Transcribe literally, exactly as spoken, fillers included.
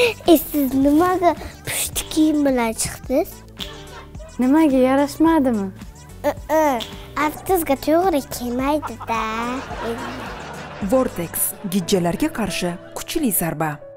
E siz nimaga pushti kiyim bilan chiqdingiz? Nimaga yarashmadimi? Artistga to'g'ri kelmaydi-da. Vortex gijjalarga qarshi kuchli zarba.